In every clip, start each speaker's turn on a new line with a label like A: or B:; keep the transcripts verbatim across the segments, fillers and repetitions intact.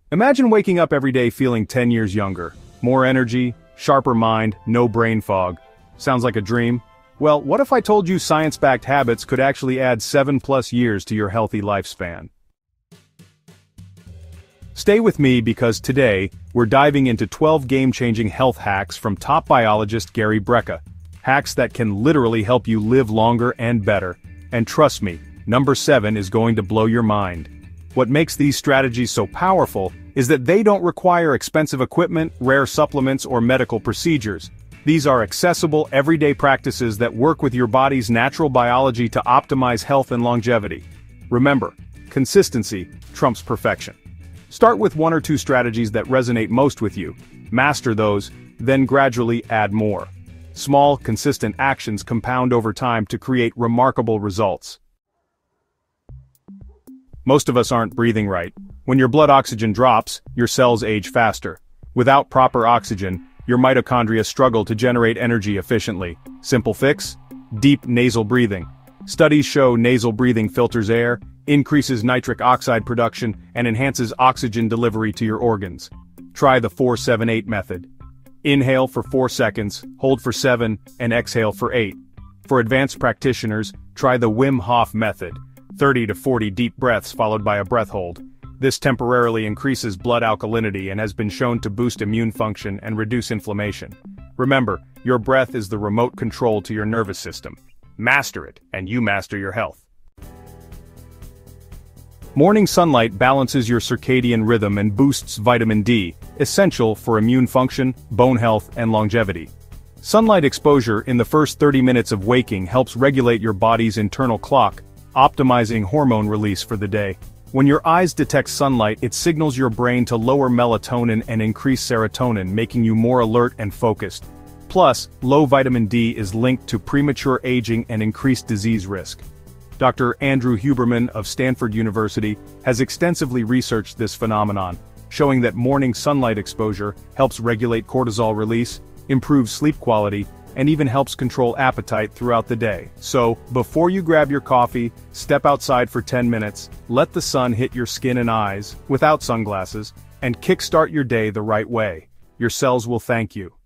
A: Imagine waking up every day feeling ten years younger. More energy, sharper mind, no brain fog. Sounds like a dream? Well, what if I told you science-backed habits could actually add seven plus years to your healthy lifespan? Stay with me because today, we're diving into twelve game-changing health hacks from top biologist Gary Brecka. Hacks that can literally help you live longer and better. And trust me, number seven is going to blow your mind. What makes these strategies so powerful is that they don't require expensive equipment, rare supplements, or medical procedures. These are accessible, everyday practices that work with your body's natural biology to optimize health and longevity. Remember, consistency trumps perfection. Start with one or two strategies that resonate most with you. Master those, then gradually add more. Small, consistent actions compound over time to create remarkable results. Most of us aren't breathing right. When your blood oxygen drops, your cells age faster. Without proper oxygen, your mitochondria struggle to generate energy efficiently. Simple fix? Deep nasal breathing. Studies show nasal breathing filters air, increases nitric oxide production, and enhances oxygen delivery to your organs. Try the four seven eight method. Inhale for four seconds, hold for seven, and exhale for eight. For advanced practitioners, try the Wim Hof method. thirty to forty deep breaths followed by a breath hold. This temporarily increases blood alkalinity and has been shown to boost immune function and reduce inflammation. Remember, your breath is the remote control to your nervous system. Master it, and you master your health. Morning sunlight balances your circadian rhythm and boosts vitamin D, essential for immune function, bone health, and longevity. Sunlight exposure in the first thirty minutes of waking helps regulate your body's internal clock, optimizing hormone release for the day. When your eyes detect sunlight, it signals your brain to lower melatonin and increase serotonin, making you more alert and focused. Plus, low vitamin D is linked to premature aging and increased disease risk. Doctor Andrew Huberman of Stanford University has extensively researched this phenomenon, showing that morning sunlight exposure helps regulate cortisol release, improves sleep quality, and even helps control appetite throughout the day. So, before you grab your coffee, step outside for ten minutes, let the sun hit your skin and eyes, without sunglasses, and kickstart your day the right way. Your cells will thank you.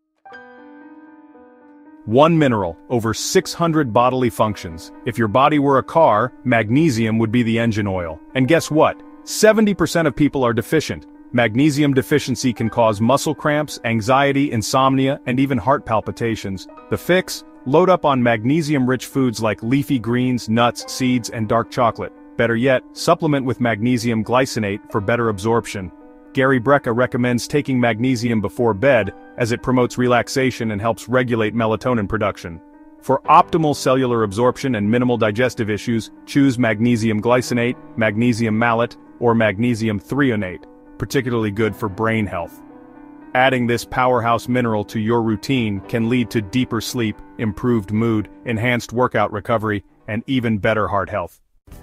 A: One mineral, over six hundred bodily functions. If your body were a car, magnesium would be the engine oil. And guess what? seventy percent of people are deficient. Magnesium deficiency can cause muscle cramps, anxiety, insomnia, and even heart palpitations. The fix? Load up on magnesium-rich foods like leafy greens, nuts, seeds, and dark chocolate. Better yet, supplement with magnesium glycinate for better absorption. Gary Brecka recommends taking magnesium before bed, as it promotes relaxation and helps regulate melatonin production. For optimal cellular absorption and minimal digestive issues, choose magnesium glycinate, magnesium malate, or magnesium threonate. Particularly good for brain health. Adding this powerhouse mineral to your routine can lead to deeper sleep, improved mood, enhanced workout recovery, and even better heart health.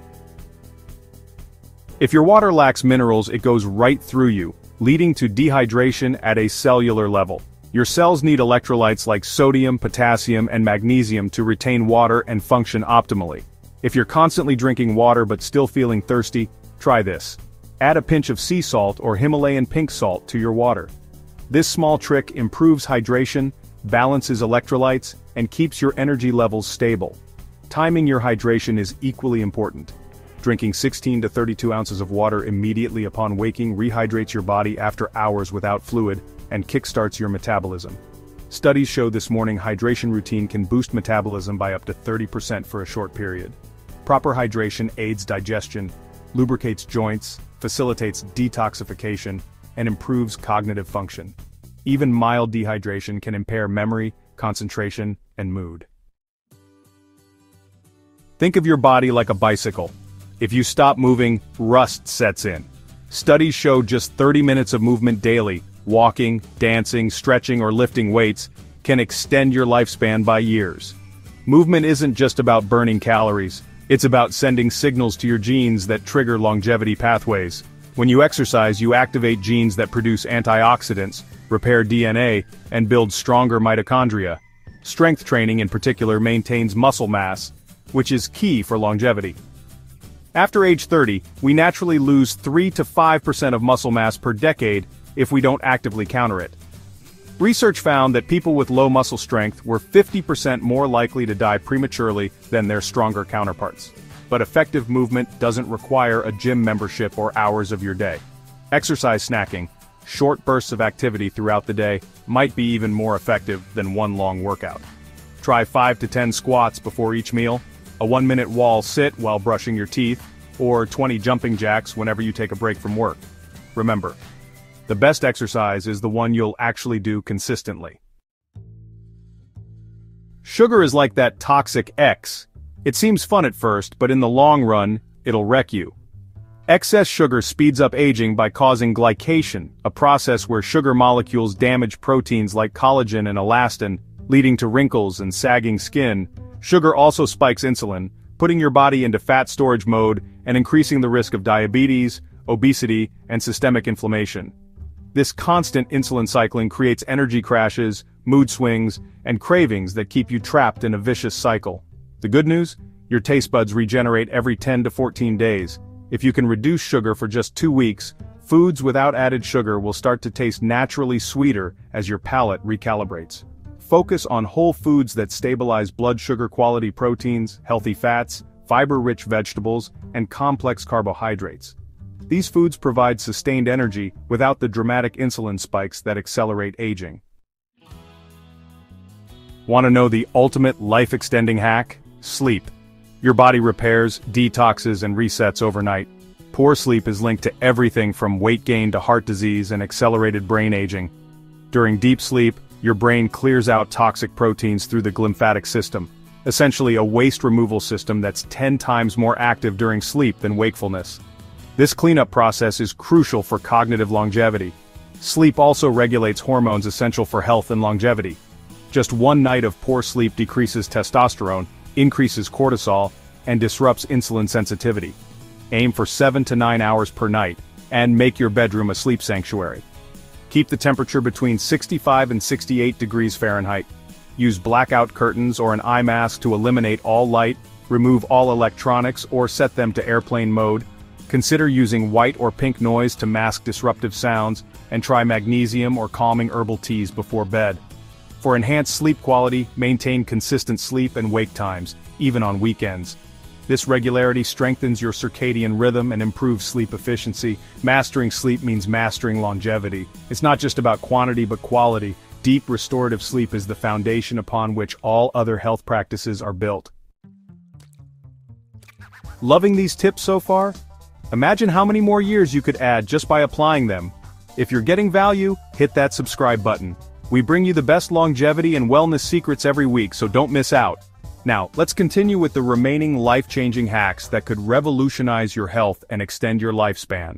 A: If your water lacks minerals, it goes right through you, leading to dehydration at a cellular level. Your cells need electrolytes like sodium, potassium, and magnesium to retain water and function optimally. If you're constantly drinking water but still feeling thirsty, try this. Add a pinch of sea salt or Himalayan pink salt to your water. This small trick improves hydration, balances electrolytes, and keeps your energy levels stable. Timing your hydration is equally important. Drinking sixteen to thirty-two ounces of water immediately upon waking rehydrates your body after hours without fluid and kickstarts your metabolism. Studies show this morning hydration routine can boost metabolism by up to thirty percent for a short period. Proper hydration aids digestion, lubricates joints, facilitates detoxification, and improves cognitive function. Even mild dehydration can impair memory, concentration, and mood. Think of your body like a bicycle. If you stop moving, rust sets in. Studies show just thirty minutes of movement daily, walking, dancing, stretching, or lifting weights, can extend your lifespan by years. Movement isn't just about burning calories. It's about sending signals to your genes that trigger longevity pathways. When you exercise, you activate genes that produce antioxidants, repair D N A, and build stronger mitochondria. Strength training in particular maintains muscle mass, which is key for longevity. After age thirty, we naturally lose three to five percent of muscle mass per decade if we don't actively counter it. Research found that people with low muscle strength were fifty percent more likely to die prematurely than their stronger counterparts. But effective movement doesn't require a gym membership or hours of your day. Exercise snacking, short bursts of activity throughout the day, might be even more effective than one long workout. Try five to ten squats before each meal, a one-minute wall sit while brushing your teeth, or twenty jumping jacks whenever you take a break from work. Remember, the best exercise is the one you'll actually do consistently. Sugar is like that toxic X. It seems fun at first, but in the long run, it'll wreck you. Excess sugar speeds up aging by causing glycation, a process where sugar molecules damage proteins like collagen and elastin, leading to wrinkles and sagging skin. Sugar also spikes insulin, putting your body into fat storage mode and increasing the risk of diabetes, obesity, and systemic inflammation. This constant insulin cycling creates energy crashes, mood swings, and cravings that keep you trapped in a vicious cycle. The good news? Your taste buds regenerate every ten to fourteen days. If you can reduce sugar for just two weeks, foods without added sugar will start to taste naturally sweeter as your palate recalibrates. Focus on whole foods that stabilize blood sugar quality proteins, healthy fats, fiber-rich vegetables, and complex carbohydrates. These foods provide sustained energy without the dramatic insulin spikes that accelerate aging. Want to know the ultimate life-extending hack? Sleep. Your body repairs, detoxes, and resets overnight. Poor sleep is linked to everything from weight gain to heart disease and accelerated brain aging. During deep sleep, your brain clears out toxic proteins through the glymphatic system, essentially a waste removal system that's ten times more active during sleep than wakefulness. This cleanup process is crucial for cognitive longevity. Sleep also regulates hormones essential for health and longevity. Just one night of poor sleep decreases testosterone, increases cortisol, and disrupts insulin sensitivity. Aim for seven to nine hours per night, and make your bedroom a sleep sanctuary. Keep the temperature between sixty-five and sixty-eight degrees Fahrenheit. Use blackout curtains or an eye mask to eliminate all light, remove all electronics or set them to airplane mode. Consider using white or pink noise to mask disruptive sounds, and try magnesium or calming herbal teas before bed. For enhanced sleep quality, maintain consistent sleep and wake times, even on weekends. This regularity strengthens your circadian rhythm and improves sleep efficiency. Mastering sleep means mastering longevity. It's not just about quantity but quality. Deep restorative sleep is the foundation upon which all other health practices are built. Loving these tips so far? Imagine how many more years you could add just by applying them. If you're getting value, hit that subscribe button. We bring you the best longevity and wellness secrets every week, so don't miss out. Now, let's continue with the remaining life-changing hacks that could revolutionize your health and extend your lifespan.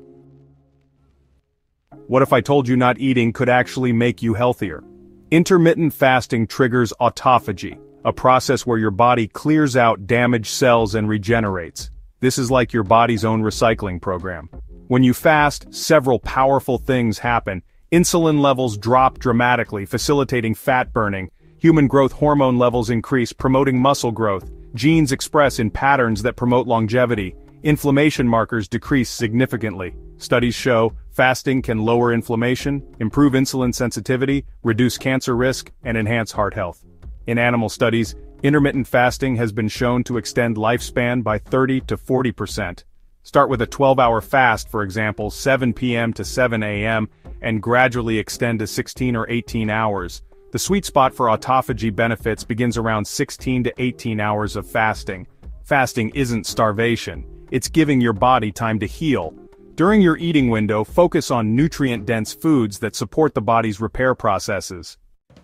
A: What if I told you not eating could actually make you healthier? Intermittent fasting triggers autophagy, a process where your body clears out damaged cells and regenerates. This is like your body's own recycling program. When you fast, several powerful things happen. Insulin levels drop dramatically, facilitating fat burning. Human growth hormone levels increase, promoting muscle growth. Genes express in patterns that promote longevity. Inflammation markers decrease significantly. Studies show fasting can lower inflammation, improve insulin sensitivity, reduce cancer risk, and enhance heart health. In animal studies, intermittent fasting has been shown to extend lifespan by thirty to forty percent. Start with a twelve-hour fast, for example, seven p m to seven a m, and gradually extend to sixteen or eighteen hours. The sweet spot for autophagy benefits begins around sixteen to eighteen hours of fasting. Fasting isn't starvation, it's giving your body time to heal. During your eating window, focus on nutrient-dense foods that support the body's repair processes.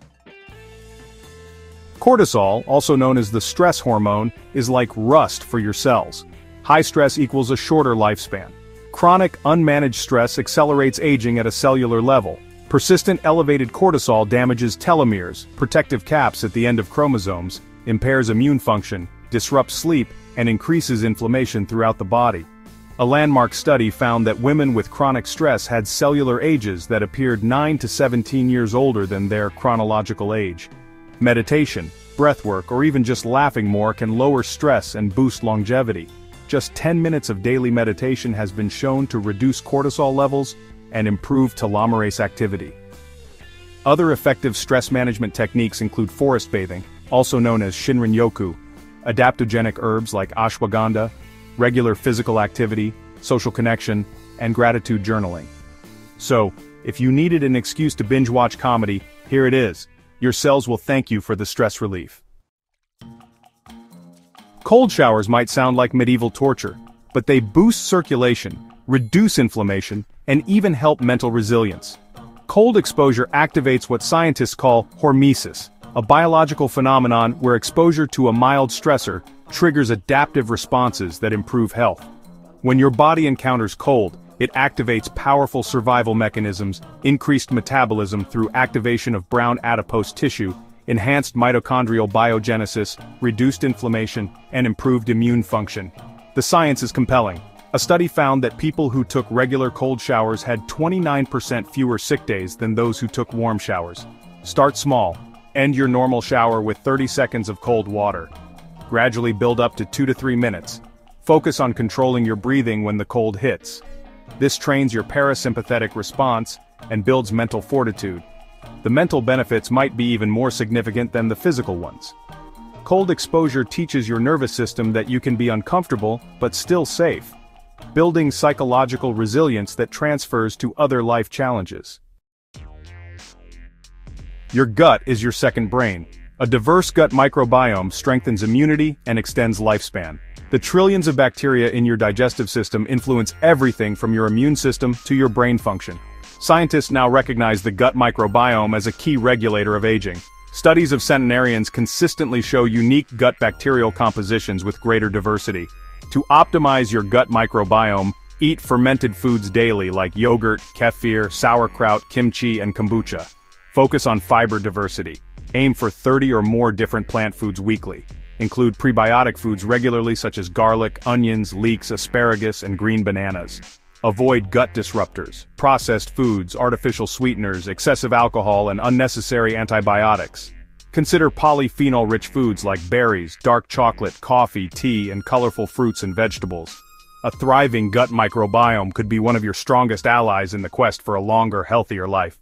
A: Cortisol, also known as the stress hormone, is like rust for your cells. High stress equals a shorter lifespan. Chronic, unmanaged stress accelerates aging at a cellular level. Persistent elevated cortisol damages telomeres, protective caps at the end of chromosomes, impairs immune function, disrupts sleep, and increases inflammation throughout the body. A landmark study found that women with chronic stress had cellular ages that appeared nine to seventeen years older than their chronological age. Meditation, breathwork, or even just laughing more can lower stress and boost longevity. just ten minutes of daily meditation has been shown to reduce cortisol levels and improve telomerase activity. Other effective stress management techniques include forest bathing, also known as Shinrin-yoku, adaptogenic herbs like ashwagandha, regular physical activity, social connection, and gratitude journaling. So, if you needed an excuse to binge-watch comedy, here it is. Your cells will thank you for the stress relief. Cold showers might sound like medieval torture, but they boost circulation, reduce inflammation, and even help mental resilience. Cold exposure activates what scientists call hormesis, a biological phenomenon where exposure to a mild stressor triggers adaptive responses that improve health. When your body encounters cold, it activates powerful survival mechanisms, increased metabolism through activation of brown adipose tissue, enhanced mitochondrial biogenesis, reduced inflammation, and improved immune function. The science is compelling. A study found that people who took regular cold showers had twenty-nine percent fewer sick days than those who took warm showers. Start small. End your normal shower with thirty seconds of cold water. Gradually build up to two to three minutes. Focus on controlling your breathing when the cold hits. This trains your parasympathetic response and builds mental fortitude. The mental benefits might be even more significant than the physical ones. Cold exposure teaches your nervous system that you can be uncomfortable but still safe, building psychological resilience that transfers to other life challenges. Your gut is your second brain. A diverse gut microbiome strengthens immunity and extends lifespan. The trillions of bacteria in your digestive system influence everything from your immune system to your brain function. Scientists now recognize the gut microbiome as a key regulator of aging. Studies of centenarians consistently show unique gut bacterial compositions with greater diversity. To optimize your gut microbiome, eat fermented foods daily like yogurt, kefir, sauerkraut, kimchi, and kombucha. Focus on fiber diversity. Aim for thirty or more different plant foods weekly. Include prebiotic foods regularly such as garlic, onions, leeks, asparagus, and green bananas. Avoid gut disruptors, processed foods, artificial sweeteners, excessive alcohol, and unnecessary antibiotics. Consider polyphenol-rich foods like berries, dark chocolate, coffee, tea, and colorful fruits and vegetables. A thriving gut microbiome could be one of your strongest allies in the quest for a longer, healthier life.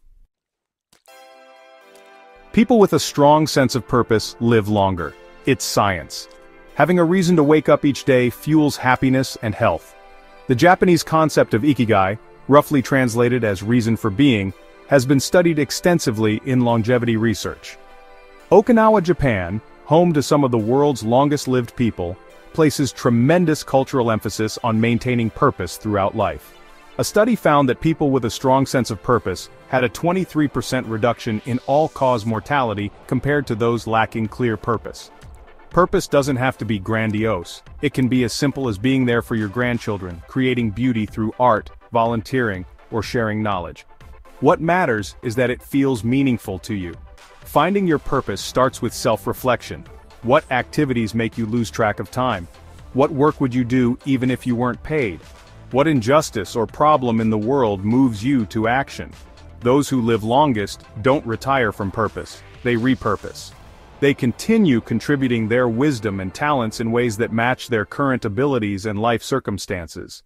A: People with a strong sense of purpose live longer. It's science. Having a reason to wake up each day fuels happiness and health. The Japanese concept of ikigai, roughly translated as reason for being, has been studied extensively in longevity research. Okinawa, Japan, home to some of the world's longest-lived people, places tremendous cultural emphasis on maintaining purpose throughout life. A study found that people with a strong sense of purpose had a twenty-three percent reduction in all-cause mortality compared to those lacking clear purpose. Purpose doesn't have to be grandiose. It can be as simple as being there for your grandchildren, creating beauty through art, volunteering, or sharing knowledge. What matters is that it feels meaningful to you. Finding your purpose starts with self-reflection. What activities make you lose track of time? What work would you do even if you weren't paid? What injustice or problem in the world moves you to action? Those who live longest don't retire from purpose, they repurpose. They continue contributing their wisdom and talents in ways that match their current abilities and life circumstances.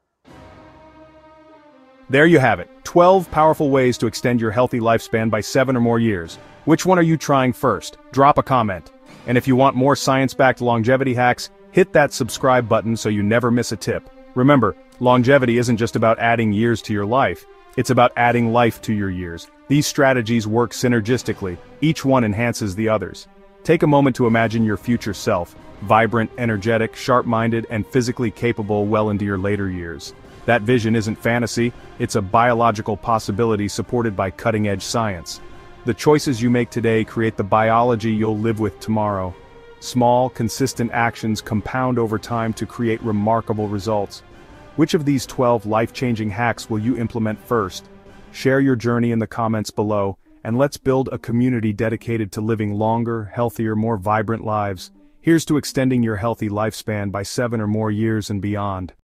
A: There you have it, twelve powerful ways to extend your healthy lifespan by seven or more years. Which one are you trying first? Drop a comment. And if you want more science-backed longevity hacks, hit that subscribe button so you never miss a tip. Remember, longevity isn't just about adding years to your life, it's about adding life to your years. These strategies work synergistically, each one enhances the others. Take a moment to imagine your future self, vibrant, energetic, sharp-minded, and physically capable well into your later years. That vision isn't fantasy, it's a biological possibility supported by cutting-edge science. The choices you make today create the biology you'll live with tomorrow. Small, consistent actions compound over time to create remarkable results. Which of these twelve life-changing hacks will you implement first? Share your journey in the comments below, and let's build a community dedicated to living longer, healthier, more vibrant lives. Here's to extending your healthy lifespan by seven or more years and beyond.